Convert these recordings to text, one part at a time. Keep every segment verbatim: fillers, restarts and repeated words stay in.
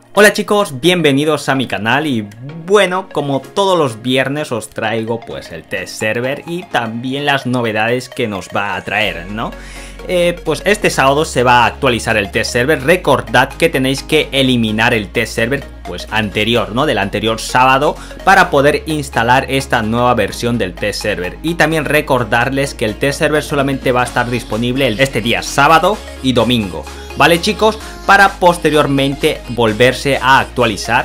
Hola chicos, bienvenidos a mi canal y bueno, como todos los viernes os traigo pues el test server y también las novedades que nos va a traer, ¿no? Eh, pues este sábado se va a actualizar el test server. Recordad que tenéis que eliminar el test server pues anterior, ¿no? Del anterior sábado para poder instalar esta nueva versión del test server. Y también recordarles que el test server solamente va a estar disponible este día sábado y domingo, ¿vale chicos? Para posteriormente volverse a actualizar.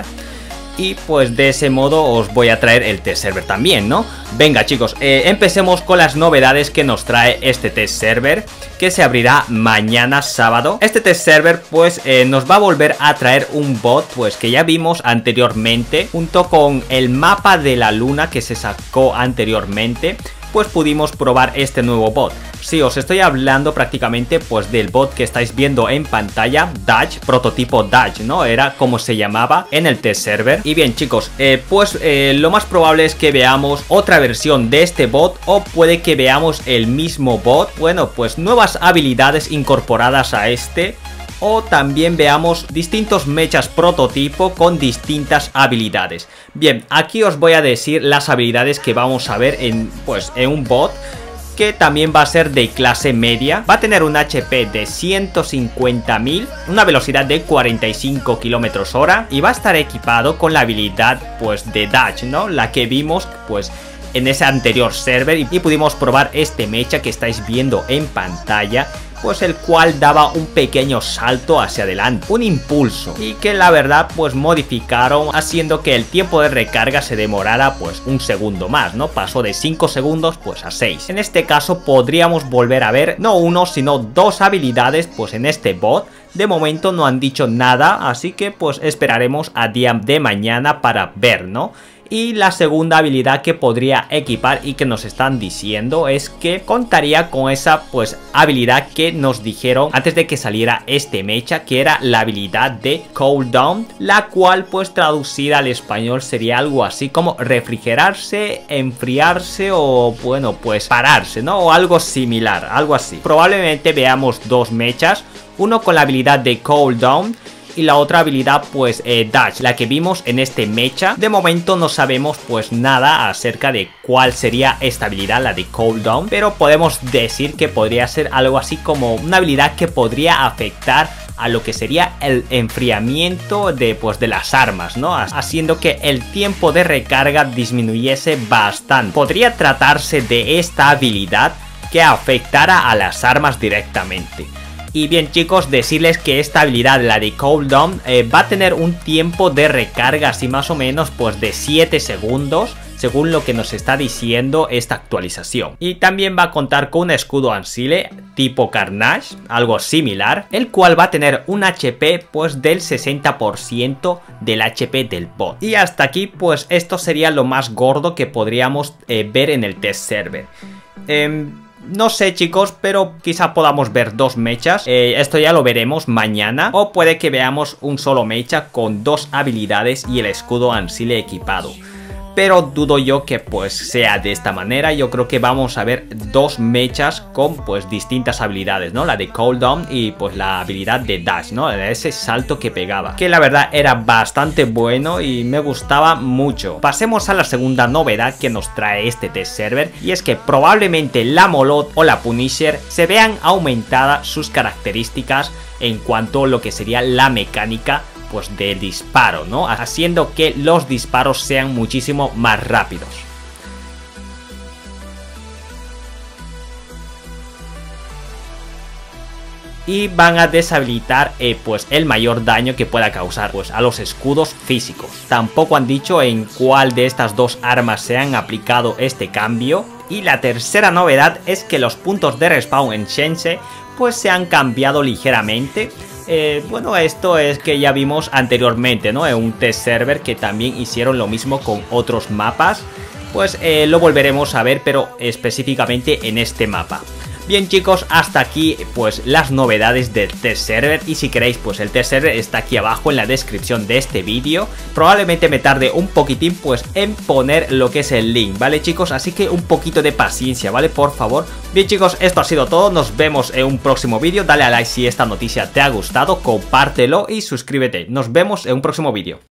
Y pues de ese modo os voy a traer el test server también, ¿no? Venga chicos, eh, empecemos con las novedades que nos trae este test server, que se abrirá mañana sábado. Este test server pues eh, nos va a volver a traer un bot pues que ya vimos anteriormente, junto con el mapa de la luna que se sacó anteriormente. Pues pudimos probar este nuevo bot. Sí, os estoy hablando prácticamente pues del bot que estáis viendo en pantalla, Dodge, prototipo Dodge, ¿no? Era como se llamaba en el test server. Y bien chicos, eh, pues eh, lo más probable es que veamos otra versión de este bot o puede que veamos el mismo bot. Bueno, pues nuevas habilidades incorporadas a este. O también veamos distintos mechas prototipo con distintas habilidades. Bien, aquí os voy a decir las habilidades que vamos a ver en, pues, en un bot que también va a ser de clase media. Va a tener un H P de ciento cincuenta mil, una velocidad de cuarenta y cinco kilómetros hora y va a estar equipado con la habilidad pues de Dodge, ¿no? La que vimos pues en ese anterior server y pudimos probar este mecha que estáis viendo en pantalla, pues el cual daba un pequeño salto hacia adelante, un impulso, y que la verdad pues modificaron haciendo que el tiempo de recarga se demorara pues un segundo más, ¿no? Pasó de cinco segundos pues a seis. En este caso podríamos volver a ver no uno sino dos habilidades pues en este bot. De momento no han dicho nada, así que pues esperaremos a día de mañana para ver, ¿no? Y la segunda habilidad que podría equipar y que nos están diciendo es que contaría con esa pues habilidad que nos dijeron antes de que saliera este mecha, que era la habilidad de cooldown, la cual pues traducida al español sería algo así como refrigerarse, enfriarse o bueno pues pararse, ¿no? O algo similar, algo así. Probablemente veamos dos mechas, uno con la habilidad de cooldown y la otra habilidad pues eh, Dodge, la que vimos en este mecha. De momento no sabemos pues nada acerca de cuál sería esta habilidad, la de cooldown, pero podemos decir que podría ser algo así como una habilidad que podría afectar a lo que sería el enfriamiento de, pues, de las armas, ¿no? Haciendo que el tiempo de recarga disminuyese bastante. Podría tratarse de esta habilidad que afectara a las armas directamente. Y bien chicos, decirles que esta habilidad, la de cooldown, eh, va a tener un tiempo de recarga así más o menos pues de siete segundos, según lo que nos está diciendo esta actualización. Y también va a contar con un escudo Ancile tipo Carnage, algo similar, el cual va a tener un H P pues del sesenta por ciento del H P del bot. Y hasta aquí pues esto sería lo más gordo que podríamos eh, ver en el test server. Eh, No sé chicos, pero quizá podamos ver dos mechas, eh, esto ya lo veremos mañana. O puede que veamos un solo mecha con dos habilidades y el escudo Ancile equipado. Pero dudo yo que pues sea de esta manera. Yo creo que vamos a ver dos mechas con pues distintas habilidades, ¿no? La de cooldown y pues la habilidad de dash, ¿no? Ese salto que pegaba, que la verdad era bastante bueno y me gustaba mucho. Pasemos a la segunda novedad que nos trae este test server, y es que probablemente la Molotov o la Punisher se vean aumentadas sus características en cuanto a lo que sería la mecánica pues de disparo, ¿no? Haciendo que los disparos sean muchísimo más rápidos. Y van a deshabilitar eh, pues el mayor daño que pueda causar pues a los escudos físicos. Tampoco han dicho en cuál de estas dos armas se han aplicado este cambio. Y la tercera novedad es que los puntos de respawn en Shense pues se han cambiado ligeramente. Eh, bueno, esto es que ya vimos anteriormente, ¿no? En un test server que también hicieron lo mismo con otros mapas. Pues eh, lo volveremos a ver, pero específicamente en este mapa. Bien chicos, hasta aquí pues las novedades del test server, y si queréis pues el test server está aquí abajo en la descripción de este vídeo. Probablemente me tarde un poquitín pues en poner lo que es el link, ¿vale chicos? Así que un poquito de paciencia, ¿vale? Por favor. Bien chicos, esto ha sido todo, nos vemos en un próximo vídeo. Dale a like si esta noticia te ha gustado, compártelo y suscríbete. Nos vemos en un próximo vídeo.